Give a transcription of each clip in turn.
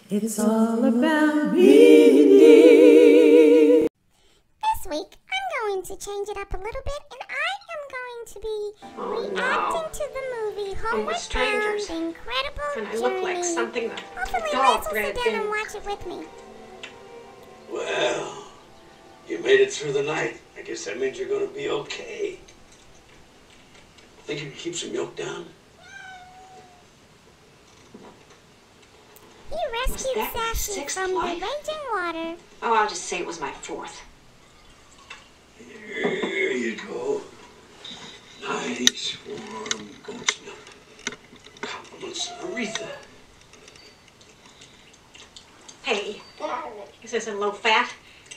It's all about Mindy. This week, I'm going to change it up a little bit, and I am going to be reacting to the movie Homeward Bound, The Incredible And I Journey. look like something that Hopefully, a Liz dog will bred sit down and thing. watch it with me. Well, you made it through the night. I guess that means you're going to be okay. Think you can keep some milk down? He rescued that my Sassy sixth from the life? raging water. Oh, I'll just say it was my fourth. There you go. Nice, warm goat's milk. Compliments of Aretha. Hey, is this in low fat?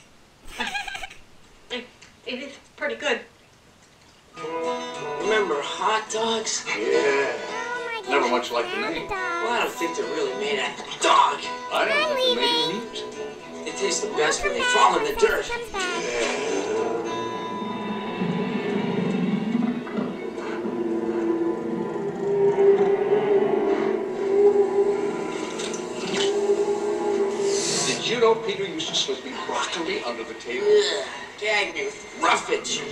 It is pretty good. Remember hot dogs? Yeah. Oh my goodness, Never much liked the now name. dog. Well, I don't think they're really made out of dog. I don't think they made it neat. They taste the best when they Welcome fall back in the when dirt. Sassy comes back. Did you know Peter used to slip me broccoli under the table? Ugh, gag me with roughage.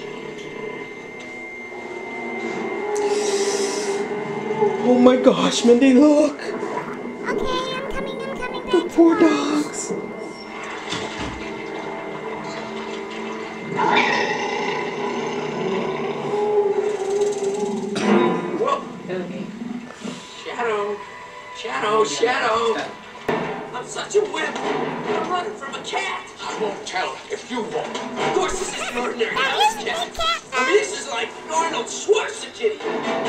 Oh my gosh, Mindy, look! Okay, I'm coming back. The poor dogs! Whoa. Shadow. I'm such a wimp. I'm running from a cat. I won't tell if you won't. Of course, this is an ordinary That house is cat. a cat. I mean, this is like Arnold Schwarzenegger.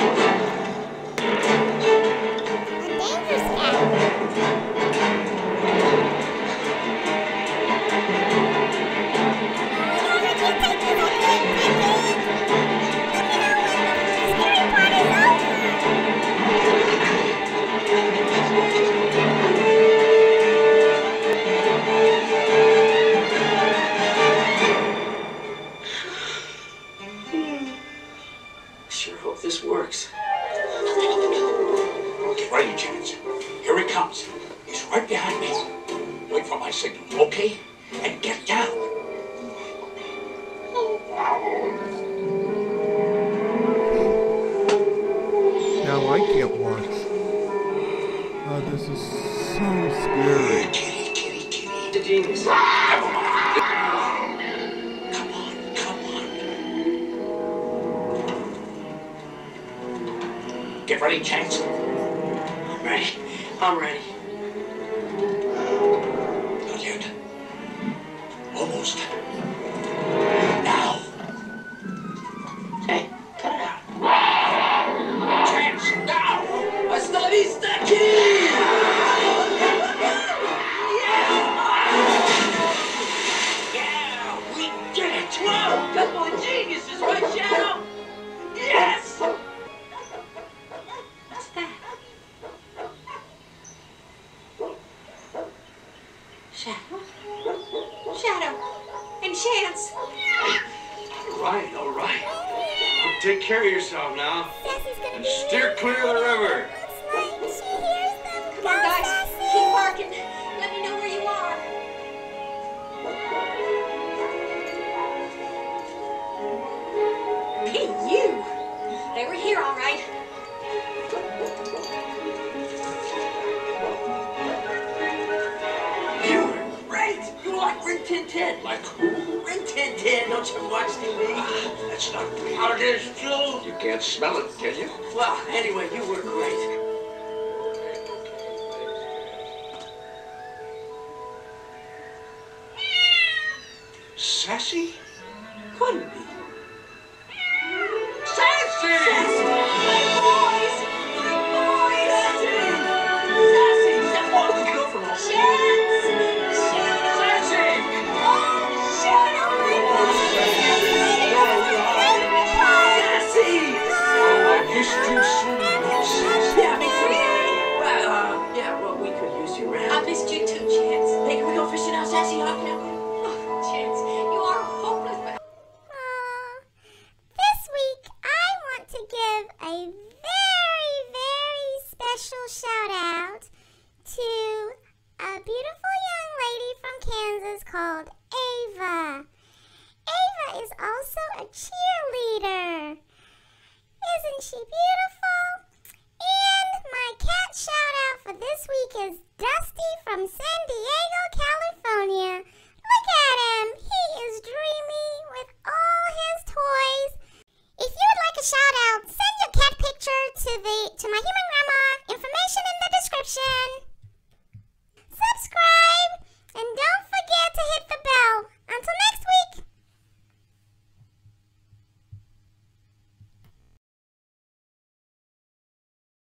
A dangerous cat. Sure hope this works. Get ready, Chance. Here he comes. He's right behind me. Wait for my signal, okay? And get down. Now I can't watch. Oh, this is so scary. Kitty. The genius. Never mind. Come on. Get ready, Chance. I'm ready. Not yet. Almost. Now. Hey, cut it out. Chance, now! Hasta la vista, kid! Yeah, we did it! Whoa, couple of geniuses, right, Shadow? Yes! What's that? Shadow. And Chance. All right. Take care of yourself now. Sassy's gonna And be steer clear of the river. Looks like she hears them. Come on, guys. Keep barking. Let me know where you are. Hey, you. They were here, all right. You were great! You were like Rin Tin Tin. Like who? Rin Tin Tin, don't you watch TV? That's not me. How it is, Joe? You can't smell it, can you? Well, anyway, you were great. Sassy? Couldn't be. Sassy! My boys! Sassy! Sassy! Step off the door from us. Sassy! Sassy! I missed you so much. Yeah, me too. Well, we could use you around. I missed you too, Chance. Hey, can we go fishing now, Sassy? Hot now? Oh, Chance, you are hopeless, but This week, I want to give a very, very special shout out to a beautiful young lady from Kansas called Ava. Ava is also a cheerleader. Isn't she beautiful? And my cat shout out for this week is Dusty from San Diego, California.